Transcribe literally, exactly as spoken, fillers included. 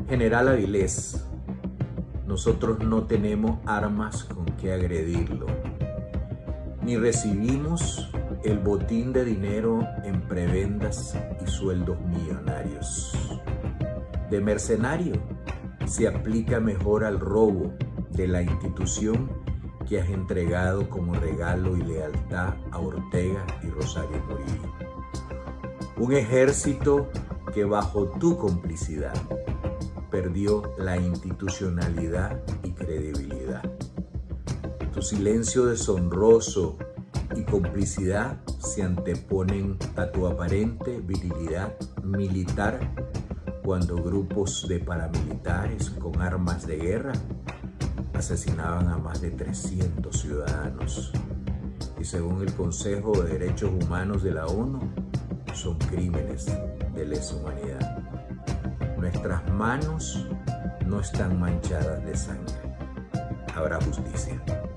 General Avilés, nosotros no tenemos armas con que agredirlo, ni recibimos el botín de dinero en prebendas y sueldos millonarios. De mercenario se aplica mejor al robo de la institución que has entregado como regalo y lealtad a Ortega y Rosario Murillo. Un ejército que bajo tu complicidad perdió la institucionalidad y credibilidad. Tu silencio deshonroso y complicidad se anteponen a tu aparente virilidad militar cuando grupos de paramilitares con armas de guerra asesinaban a más de trescientos ciudadanos. Y según el Consejo de Derechos Humanos de la ONU, son crímenes de lesa humanidad. Nuestras manos no están manchadas de sangre. Habrá justicia.